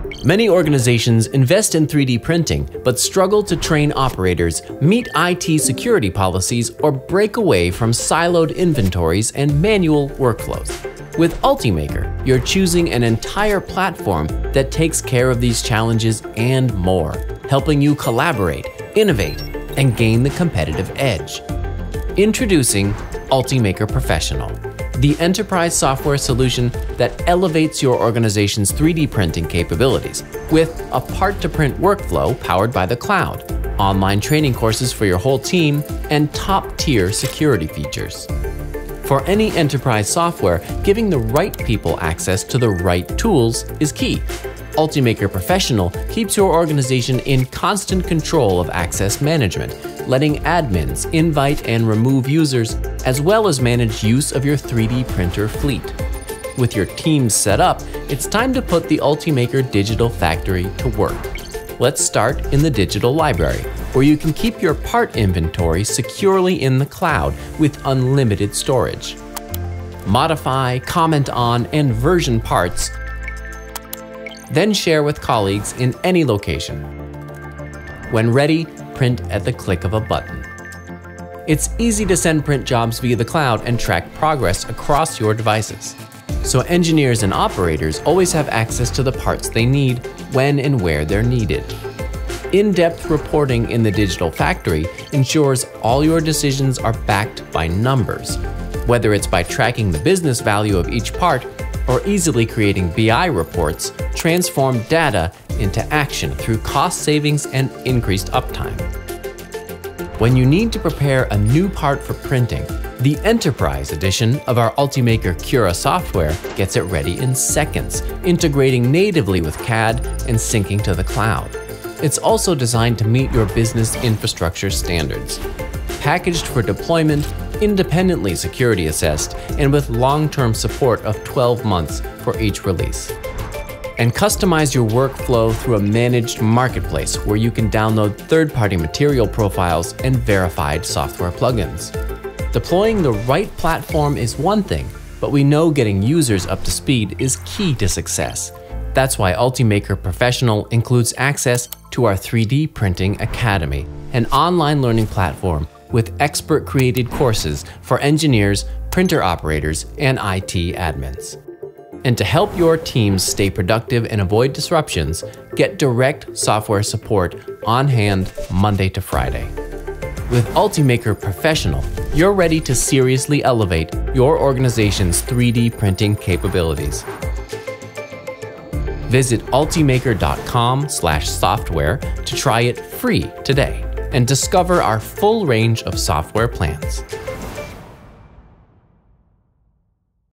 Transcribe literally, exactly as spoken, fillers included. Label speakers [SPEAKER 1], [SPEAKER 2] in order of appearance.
[SPEAKER 1] Many organizations invest in three D printing, but struggle to train operators, meet I T security policies, or break away from siloed inventories and manual workflows. With Ultimaker, you're choosing an entire platform that takes care of these challenges and more, helping you collaborate, innovate, and gain the competitive edge. Introducing Ultimaker Professional, the enterprise software solution that elevates your organization's three D printing capabilities with a part-to-print workflow powered by the cloud, online training courses for your whole team, and top-tier security features. For any enterprise software, giving the right people access to the right tools is key. Ultimaker Professional keeps your organization in constant control of access management, letting admins invite and remove users, as well as manage use of your three D printer fleet. With your teams set up, it's time to put the Ultimaker Digital Factory to work. Let's start in the digital library, where you can keep your part inventory securely in the cloud with unlimited storage. Modify, comment on, and version parts, then share with colleagues in any location. When ready, print at the click of a button. It's easy to send print jobs via the cloud and track progress across your devices. So engineers and operators always have access to the parts they need when and where they're needed. In-depth reporting in the digital factory ensures all your decisions are backed by numbers, whether it's by tracking the business value of each part or easily creating B I reports. Transform data into action through cost savings and increased uptime. When you need to prepare a new part for printing, the Enterprise edition of our Ultimaker Cura software gets it ready in seconds, integrating natively with C A D and syncing to the cloud. It's also designed to meet your business infrastructure standards. Packaged for deployment, independently security assessed, and with long-term support of twelve months for each release. And customize your workflow through a managed marketplace where you can download third-party material profiles and verified software plugins. Deploying the right platform is one thing, but we know getting users up to speed is key to success. That's why Ultimaker Professional includes access to our three D Printing Academy, an online learning platform with expert-created courses for engineers, printer operators, and I T admins. And to help your teams stay productive and avoid disruptions, get direct software support on hand Monday to Friday. With Ultimaker Professional, you're ready to seriously elevate your organization's three D printing capabilities. Visit ultimaker dot com slash software to try it free today and discover our full range of software plans.